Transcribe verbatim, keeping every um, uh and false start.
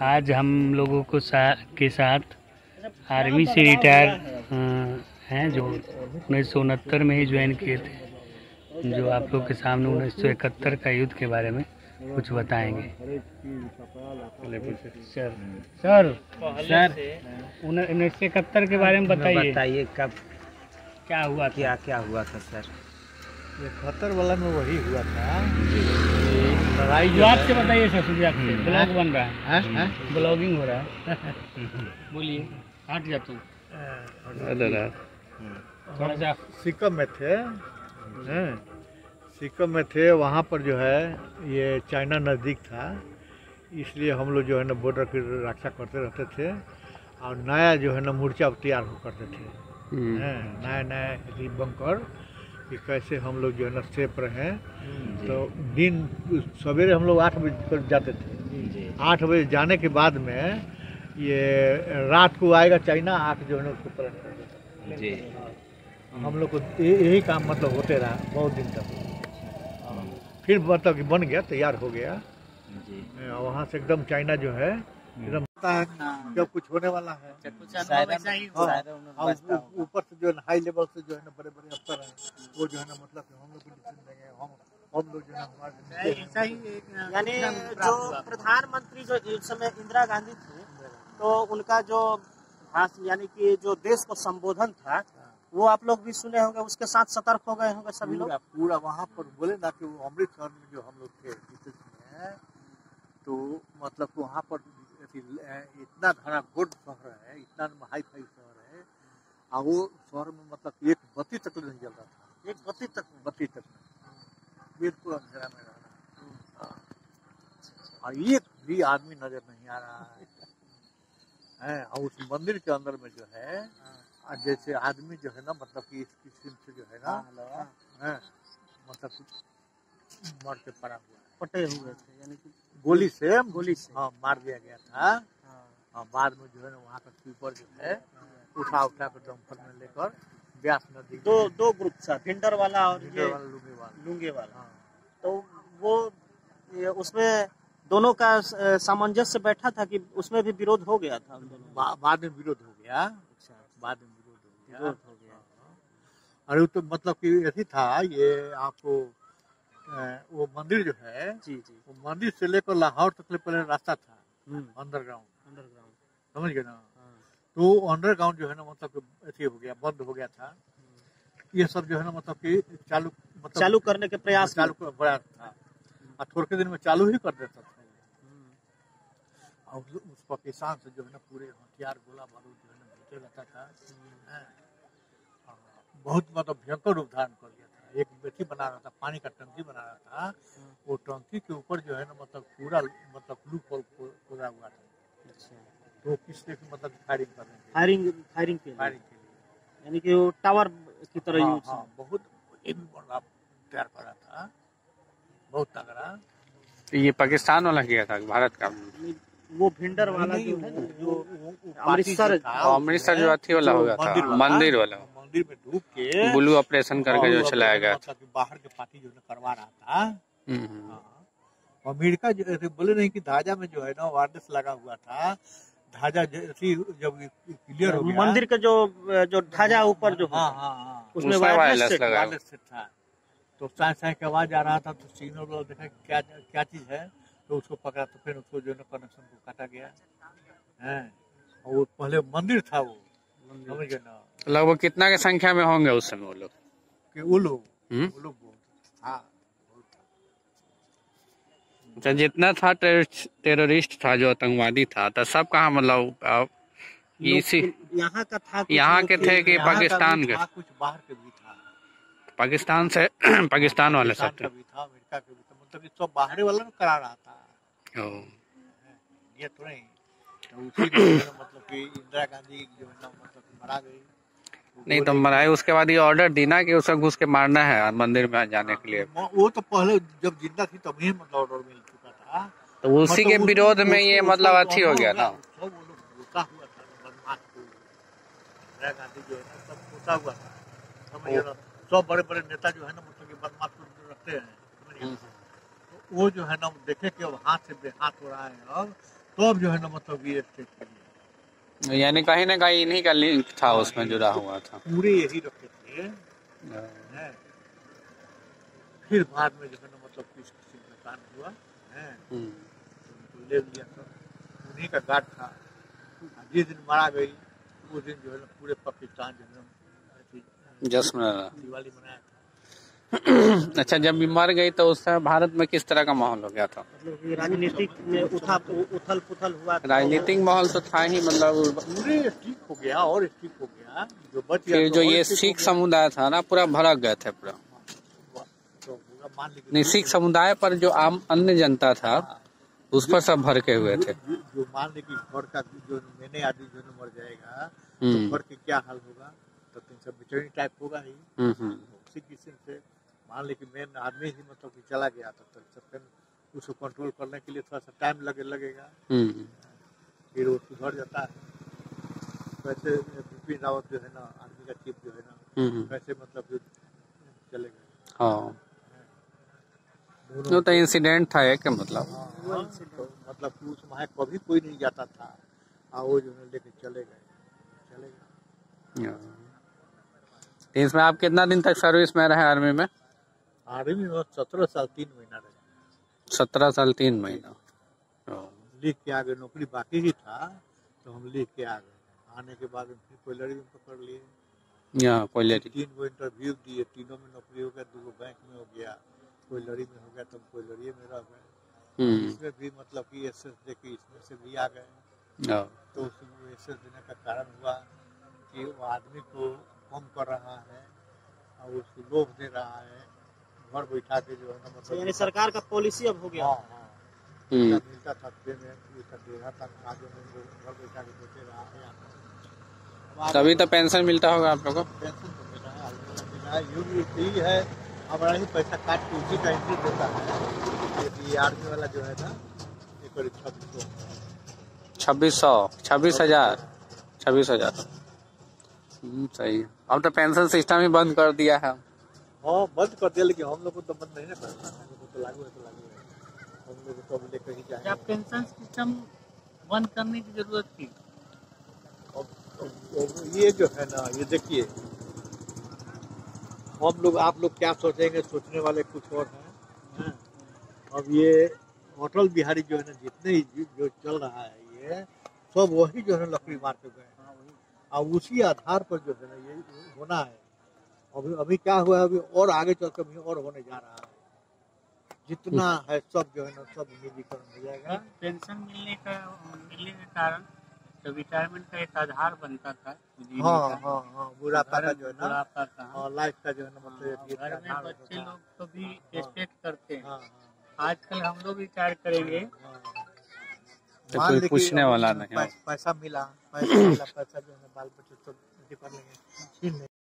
आज हम लोगों को सा, के साथ आर्मी से रिटायर हैं जो उन्नीस सौ उनहत्तर में ही ज्वाइन किए थे, जो आप लोग के सामने उन्नीस सौ इकहत्तर का युद्ध के बारे में कुछ बताएंगे। सर सर सर उन्नीस सौ इकहत्तर के बारे में बताइए। बताइए कब क्या हुआ, क्या क्या हुआ था सर? इकहत्तर वाला में वही हुआ था लड़ाई। जो आपसे बताइए सर, सुजात से ब्लॉग बन रहा है, है? ब्लॉगिंग हो रहा है। बोलिए, हट जा तू थोड़ा सा। सिक्किम में थे, हैं? सिक्किम में थे, वहाँ पर जो है ये चाइना नज़दीक था, इसलिए हम लोग जो है ना बॉर्डर की रक्षा करते रहते थे और नया जो है ना मोर्चा तैयार हो करते थे, हैं? नया नया यदि बंकर कि कैसे हम लोग जो है ना सेफ रहें। तो दिन सवेरे हम लोग आठ बजे पर जाते थे, आठ बजे जाने के बाद में ये रात को आएगा चाइना, आके जो है ना उसको पलट कर देता जी। हम लोग को यही काम मतलब होते रहा बहुत दिन तक। फिर मतलब कि बन गया, तैयार हो गया जी। वहाँ से एकदम चाइना जो है एकदम जब कुछ होने वाला है, ऊपर से जो है हाई लेवल से जो है ना बड़े बड़े अफसर हैं, वो जो है ना मतलब कि हम लोग को डिसीजन देंगे, हम हम लोग जो है हमारे ऐसा ही। यानी जो प्रधानमंत्री जो इस समय इंदिरा गांधी थे, तो उनका जो भाषण यानी कि जो देश को संबोधन था, वो आप लोग भी सुने होंगे, उसके साथ सतर्क हो गए होंगे सभी लोग। पूरा वहाँ पर बोले ना कि वो अमृतसर में जो हम लोग थे तो मतलब वहाँ पर इतना घना घोर शहर है, इतना हाई फाई शहर है, और वो शहर में मतलब एक बत्ती तक नहीं जल रहा था, एक बत्ती तक बत्ती तक बिल्कुल अंधेरा में रह रहा, और एक भी आदमी नजर नहीं आ रहा है। और उस मंदिर के अंदर में जो है जैसे आदमी जो है ना मतलब कि इस किस्म से जो है ना है मतलब मर के पड़ा हुआ है, पटे हुए थे, यानी कि गोली से गोली से हाँ मार दिया गया था। हाँ, बाद में जो है ना वहाँ का स्वीपर जो है उठा उठा कर डंपर में लेकर ब्यास नदी। दो दो ग्रुप था, भिंडर वाला और ये वाला लुंगे वाला लुंगे वाला। हाँ। तो वो उसमें दोनों का सामंजस्य बैठा था कि उसमें भी विरोध हो गया था? बा, बाद में विरोध हो गया। अच्छा, बाद में विरोध हो गया, विरोध हो गया। अरे तो मतलब कि ऐसी था ये आपको वो मंदिर जो है जी जी वो मंदिर से लेकर लाहौर तक पहले रास्ता था अंडरग्राउंड, अंडरग्राउंड समझ गए ना। तो अंडरग्राउंड जो है ना मतलब ऐसे हो गया, बंद हो गया था। ये सब जो है ना मतलब कि चालू मतलब चालू करने के प्रयास चालू प्रयास था, और थोड़े के दिन में चालू ही कर देता था। और उस पाकिस्तान से जो है ना पूरे हथियार गोला बारूद जो है ना भेजते रहता था। बहुत मतलब भयंकर रूप धारण कर गया था। एक बेटी बना रहा था, पानी का टंकी बना रहा था, वो टंकी के ऊपर जो है ना मतलब पूरा मतलब लूप होल खोदा हुआ था। अच्छा, तो किसने मतलब फायरिंग कर रहे थे, फायरिंग फायरिंग के फायरिंग के लिए, यानी कि वो टावर की तरह यूज। हाँ, हाँ, बहुत एक बड़ा तैयार कर रहा था, बहुत तगड़ा। ये पाकिस्तान वाला किया था, भारत का वो भिंडर वाला जो है जो अमृतसर अमृतसर जो अथी वाला हो गया था, मंदिर वाला मंदिर में डूब के ब्लू ऑपरेशन करके जो चलाया गया था, बाहर के पार्टी जो है करवा रहा था। अमेरिका जो बोले नहीं कि धाजा में जो है ना वायरलेस लगा हुआ था, धाजा जब क्लियर हो गया, मंदिर का जो जो ढांचा ऊपर जो हाँ हाँ हाँ उसमें वायरलेस लगा था। तो साय साय की आवाज आ रहा था, तो सिग्नल देखा क्या क्या चीज है, तो उसको पकड़ा, तो फिर उसको जो है कनेक्शन को काटा गया है। और वो पहले मंदिर था, वो समझ गए ना। लगभग कितना के संख्या में होंगे उस समय वो लोग? कि वो लोग वो लोग हाँ, अच्छा, जितना था टेररिस्ट था, जो आतंकवादी था, तो सब कहाँ मतलब इसी यहाँ का था, यहाँ के थे कि पाकिस्तान के? कुछ बाहर के भी था, पाकिस्तान से पाकिस्तान वाले सब थे, अमेरिका के भी था, मतलब सब बाहरी वाला करा रहा था। ये तो नहीं, तो उसी मतलब कि इंदिरा गांधी जो है ना मतलब मरा गई। नहीं तो मराए, उसके बाद ये ऑर्डर दी ना कि उसे घुस के मारना है मंदिर में जाने के लिए। वो तो पहले जब जिंदा थी तभी मतलब ऑर्डर मिल चुका था, तो उसी के विरोध में ये मतलब अच्छी हो गया था। सब वो लोग घुसा हुआ था बदमाश को, इंदिरा गांधी जो है ना सब घुसा हुआ था, समझिए ना। सब बड़े बड़े नेता जो है ना मतलब कि बदमाश को रखते हैं, समझिए। वो जो है ना देखे कि अब हाथ से बेहाथ हो रहा है, अब तब जो है ना मतलब ये स्टेट के लिए यानी कहीं ना कहीं इन्हीं का लिंक था, उसमें जुड़ा हुआ था। पूरे यही रखे थे हैं। फिर बाद में जो है ना मतलब किस किसी का कांड हुआ है, उनको ले लिया, सब उन्हीं का गार्ड था। जिस दिन मारा गई उस दिन जो है ना पूरे पाकिस्तान जो है ना जश्न दिवाली मनाया था। अच्छा, जब भी मर गई तो उस समय भारत में किस तरह का माहौल हो गया था? मतलब कि राजनीतिक में उठा उथल पुथल हुआ। राजनीतिक माहौल तो था ही, मतलब पूरे स्टिक हो गया और स्टिक हो गया जो बच गया। फिर जो ये सिख समुदाय था ना, पूरा भड़क गए थे पूरा। तो मान नहीं, सिख समुदाय पर जो आम अन्य जनता था उस पर सब भड़के हुए थे। जो मान ली कि घर का जो मैंने आदमी जो मर जाएगा तो घर के क्या हाल होगा, तो सब बिचड़ी टाइप होगा ही। उसी किस्म से मान ली कि मेन आदमी ही मतलब कि चला गया था, तो फिर उसको कंट्रोल करने के लिए थोड़ा सा टाइम लगे लगेगा, फिर वो सुधर जाता है। वैसे बिपिन रावत जो है ना आर्मी का चीफ जो है ना, वैसे मतलब चले गए। हाँ, तो इंसिडेंट था एक, मतलब हाँ, तो मतलब कि उस वहाँ कभी कोई नहीं जाता था, और वो जो है लेके चले गए चले गए। इसमें आप कितना दिन तक सर्विस में रहे आर्मी में? आर्मी में सत्रह साल तीन महीना रहे। सत्रह साल तीन महीना लिख के आ गए, नौकरी बाकी ही था तो हम लिख के आ गए। आने के बाद फिर कोयलरी में पकड़ लिए, यहाँ कोयलरी तीन गो इंटरव्यू दिए, तीनों में नौकरी हो गया, दो गो बैंक में हो गया, कोयलरी में हो गया, तब कोयलरी में रह गए। इसमें भी मतलब कि एस एस दे के इसमें से भी आ गए। तो उसमें एस एस देने का कारण हुआ कि वो आदमी को कम कर रहा है और उसको लोभ दे रहा है, घर बैठा के जो है ना मतलब यानी सरकार का पॉलिसी अब हो गया। हाँ हाँ मिलता था में देना था, जो है घर बैठा के देते रहा है। तभी तो पेंशन मिलता होगा आप लोगों को? पेंशन तो मिल रहा है, आर्मी मिल रहा है, यही है हमारा ही पैसा काट के उसी का एंट्री देता है। यदि आर्मी वाला जो है ना ये करीब छब्बीस सौ छब्बीस सौ छब्बीस हजार छब्बीस हजार सही है। अब तो पेंशन सिस्टम ही बंद कर दिया है। हाँ बंद कर दिया, लेकिन हम लोग को तो बंद नहीं ना करना, हम लोग को तो लागू है तो लागू है, हम लोग को तो लेकर ही जाएंगे। पेंशन सिस्टम बंद करने की जरूरत थी? ये जो है ना, ये देखिए हम लोग आप लोग क्या सोचेंगे, सोचने वाले कुछ और हैं। अब ये अटल बिहारी जो है ना, जितने जो चल रहा है ये सब वही जो है लकड़ी मार के गए, और उसी आधार पर जो है ना ये होना है। अभी अभी क्या हुआ है, अभी और आगे चलकर भी और होने जा रहा है। जितना है सब जो है ना सब निजीकरण हो जाएगा। पेंशन मिलने का मिलने के कारण तो रिटायरमेंट का एक आधार बनता था। हाँ हाँ हाँ बुढ़ापा का जो है ना, बुढ़ापा का हाँ लाइफ का जो है ना मतलब घर में बच्चे लोग को भी एक्सपेक्ट करते हैं। हाँ आजकल हम लोग रिटायर करेंगे तो कोई पूछने वाला नहीं। पैसा मिला पैसा मिला पैसा जो है बाल बच्चे सब कर लेंगे।